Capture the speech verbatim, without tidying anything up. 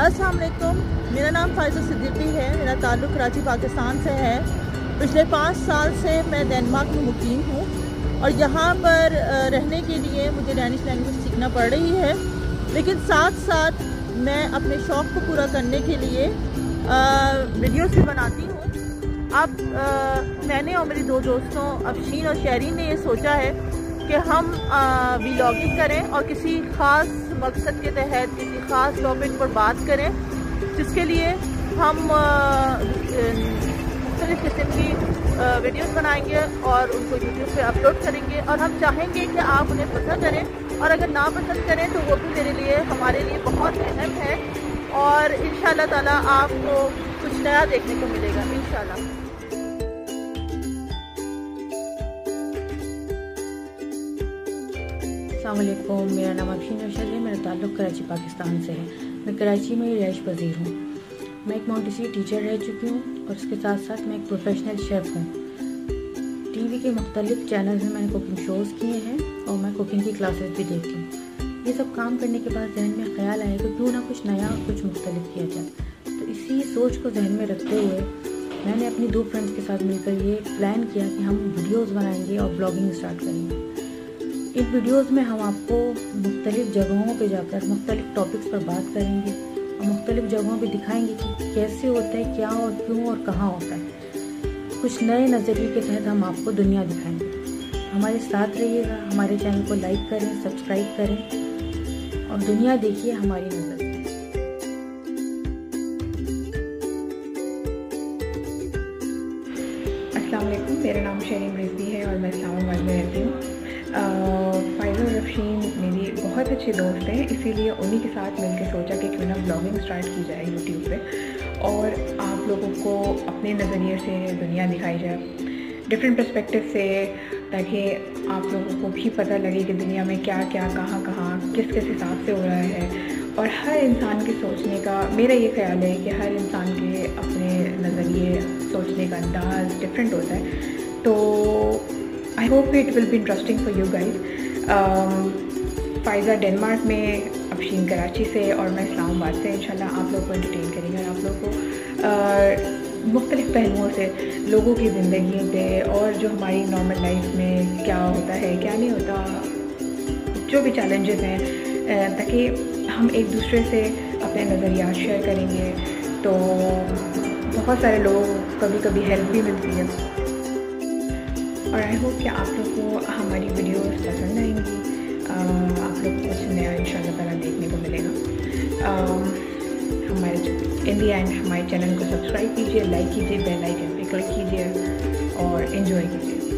अस्सलाम वालेकुम, मेरा नाम फ़ाइज़ा सिद्दीकी है। मेरा ताल्लुक़ कराची पाकिस्तान से है। पिछले पाँच साल से मैं डेनमार्क में मुकीम हूँ और यहाँ पर रहने के लिए मुझे डैनिश लैंग्वेज सीखना पड़ रही है, लेकिन साथ साथ मैं अपने शौक़ को पूरा करने के लिए वीडियोस भी बनाती हूँ। अब आ, मैंने और मेरी दो दोस्तों अफशीन और शहरीन ने ये सोचा है कि हम व्लॉगिंग करें और किसी ख़ास मकसद के तहत किसी ख़ास टॉपिक पर बात करें, जिसके लिए हम मुख्तलिफ़ किस्म की वीडियोस बनाएंगे और उनको यूट्यूब पे अपलोड करेंगे। और हम चाहेंगे कि आप उन्हें पसंद करें, और अगर ना पसंद करें तो वो भी मेरे लिए हमारे लिए बहुत अहम है। और इंशाअल्लाह ताला आपको कुछ नया देखने को मिलेगा इंशाअल्लाह। अस्सलाम वालेकुम, मेरा नाम अफशीन है। मेरा ताल्लुक़ कराची पाकिस्तान से है। मैं कराची में रिहाइश पज़ीर हूँ। मैं एक मॉन्टेसरी टीचर रह चुकी हूँ और उसके साथ साथ मैं एक प्रोफेशनल शेफ़ हूँ। टीवी के मुख्तलिफ़ चैनल्स में मैंने कुकिंग शोज़ किए हैं और मैं कुकिंग की क्लासेस भी देती हूँ। ये सब काम करने के बाद जहन में ख्याल आया कि क्यों ना कुछ नया और कुछ मुख्तलिफ किया जाए। तो इसी सोच को जहन में रखते हुए मैंने अपनी दो फ्रेंड्स के साथ मिलकर ये प्लान किया कि हम वीडियोज़ बनाएंगे और ब्लॉगिंग स्टार्ट करेंगे। इन वीडियोस में हम आपको मुख्तलिफ़ जगहों पे जाकर मुख्तलिफ़ टॉपिक्स पर बात करेंगे और मुख्तलिफ़ जगहों पे दिखाएंगे कि कैसे होता है, क्या और क्यों और कहाँ होता है। कुछ नए नज़रिए के तहत हम आपको दुनिया दिखाएंगे। हमारे साथ रहिएगा, हमारे चैनल को लाइक करें, सब्सक्राइब करें और दुनिया देखिए हमारी नज़र से। अस्सलाम वालेकुम, मेरा नाम मेरी है और मैं इस्लामाबाद में रहती हूँ। फ़ाइज़ा और अफशीन मेरी बहुत अच्छे दोस्त हैं, इसीलिए उन्हीं के साथ मिलकर सोचा कि क्यों ना ब्लॉगिंग स्टार्ट की जाए यूट्यूब पे और आप लोगों को अपने नज़रिए से दुनिया दिखाई जाए, डिफरेंट पर्सपेक्टिव से, ताकि आप लोगों को भी पता लगे कि दुनिया में क्या क्या कहाँ कहाँ किस किस हिसाब से हो रहा है। और हर इंसान के सोचने का, मेरा ये ख्याल है कि हर इंसान के अपने नज़रिए, सोचने का अंदाज़ डिफरेंट होता है। तो I hope it will be interesting for you guys. Faiza Denmark में, अफशीन कराची से और मैं इस्लामाबाद से। इंशाल्लाह आप लोग को एंटरटेन करेंगे और आप लोग को मुख्तलिफ़ पहलुओं से लोगों की ज़िंदगी पे और जो हमारी नॉर्मल लाइफ में क्या होता है, क्या नहीं होता, जो भी चैलेंजेस हैं, ताकि हम एक दूसरे से अपने नज़रियात शेयर करेंगे तो बहुत सारे लोगों को कभी कभी हेल्प भी मिलती है। और आई होप कि आप लोग को हमारी वीडियोस पसंद आएंगी, आप लोग को कुछ नया इंशाल्लाह ताला देखने को मिलेगा। हमारे इन दी एंड हमारे चैनल को सब्सक्राइब कीजिए, लाइक कीजिए, बेल आइकन पे क्लिक कीजिए और एंजॉय कीजिए।